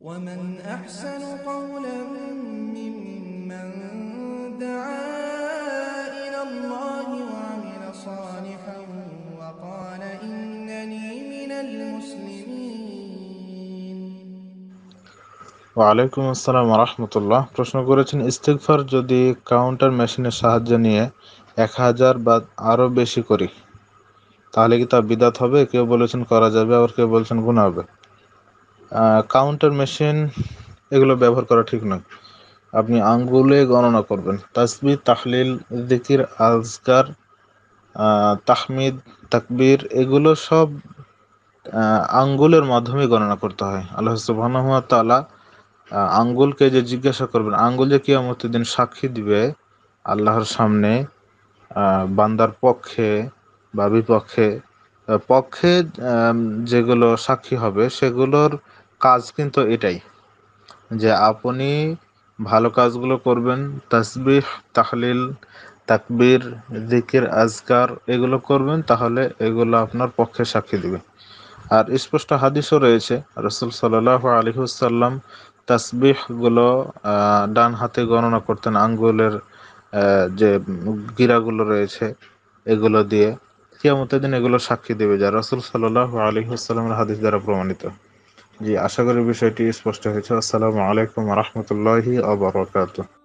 ومن أحسن قولا ممن دعا إلى الله وعمل صالحا وقال إنني من المسلمين। ওয়ালাইকুম আসসালাম রাহমাতুল্লাহ। প্রশ্ন করেছেন, ইস্তিগফার যদি কাউন্টার মেশিনের সাহায্য নিয়ে 1000 বা আরো বেশি করি তাহলে কি তা বিদআত হবে? কেউ বলেছেন করা যাবে, আবার কেউ বলছেন গুনাহ হবে। কাউন্টার মেশিন এগুলো ব্যবহার করা ঠিক নয়। আপনি আঙ্গুলে গণনা করবেন। তাসবিহ, তাহলিল, জিকির, আজকার, তাহমিদ, তাকবীর এগুলো সব আঙ্গুলের মাধ্যমে গণনা করতে হয়। আল্লাহ সুবহানাহু ওয়া তাআলা আঙ্গুলকে যে জিজ্ঞাসা করবেন, আঙ্গুল যে কিয়ামতের দিন সাক্ষী দিবে আল্লাহর সামনে বান্দার পক্ষে বা বিপক্ষে, পক্ষে যেগুলো সাক্ষী হবে সেগুলোর কাজ কিন্তু এটাই যে আপনি ভালো কাজগুলো করবেন, তাসবিহ, তাহলিল, তাকবীর, জিকির, আজকার এগুলো করবেন, তাহলে এগুলো আপনার পক্ষে সাক্ষী দিবে। আর স্পষ্ট হাদিসও রয়েছে, রাসূল সাল্লাল্লাহু আলাইহি ওয়াসাল্লাম তাসবিহ গুলো ডান হাতে গণনা করতেন, আঙ্গুলের যে গিরাগুলো রয়েছে এগুলো দিয়ে। কিয়ামতের দিন এগুলো সাক্ষী দেবে, যা রাসূল সাল্লাল্লাহু আলাইহি ওয়াসাল্লামের হাদিস দ্বারা প্রমাণিত। জি, আশা করি বিষয়টি স্পষ্ট হয়েছে। আসসালামু আলাইকুম ওয়া রাহমাতুল্লাহি ওয়া বারাকাতুহু।